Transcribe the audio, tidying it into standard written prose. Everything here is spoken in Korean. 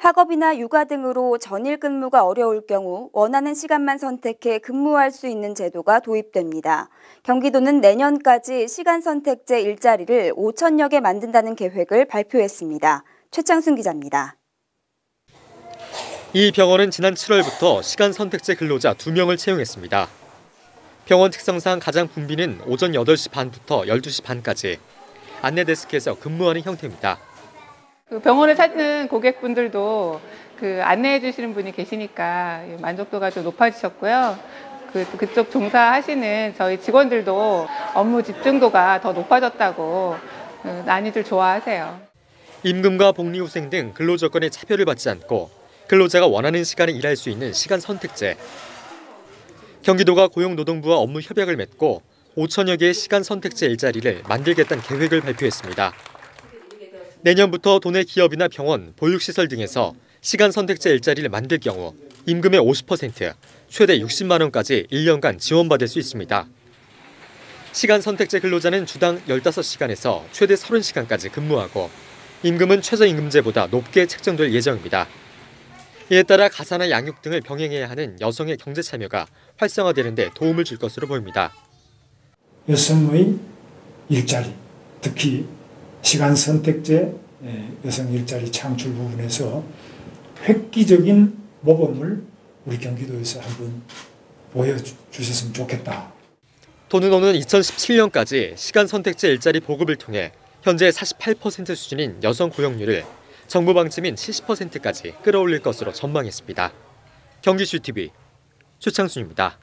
학업이나 육아 등으로 전일 근무가 어려울 경우 원하는 시간만 선택해 근무할 수 있는 제도가 도입됩니다. 경기도는 내년까지 시간 선택제 일자리를 5천여 개 만든다는 계획을 발표했습니다. 최창순 기자입니다. 이 병원은 지난 7월부터 시간 선택제 근로자 2명을 채용했습니다. 병원 특성상 가장 붐비는 오전 8시 반부터 12시 반까지 안내데스크에서 근무하는 형태입니다. 병원을 찾는 고객분들도 안내해 주시는 분이 계시니까 만족도가 좀 높아지셨고요. 그쪽 종사하시는 저희 직원들도 업무 집중도가 더 높아졌다고 많이들 좋아하세요. 임금과 복리후생 등 근로조건에 차별을 받지 않고 근로자가 원하는 시간에 일할 수 있는 시간 선택제. 경기도가 고용노동부와 업무 협약을 맺고 5천여 개의 시간 선택제 일자리를 만들겠다는 계획을 발표했습니다. 내년부터 도내 기업이나 병원, 보육시설 등에서 시간 선택제 일자리를 만들 경우 임금의 50%, 최대 60만 원까지 1년간 지원받을 수 있습니다. 시간 선택제 근로자는 주당 15시간에서 최대 30시간까지 근무하고 임금은 최저임금제보다 높게 책정될 예정입니다. 이에 따라 가사나 양육 등을 병행해야 하는 여성의 경제 참여가 활성화되는 데 도움을 줄 것으로 보입니다. 여성의 일자리, 특히 시간 선택제 여성 일자리 창출 부분에서 획기적인 모범을 우리 경기도에서 한번 보여주셨으면 좋겠다. 도는 오는 2017년까지 시간 선택제 일자리 보급을 통해 현재 48% 수준인 여성 고용률을 정부 방침인 70%까지 끌어올릴 것으로 전망했습니다. 경기슈TV 최창순입니다.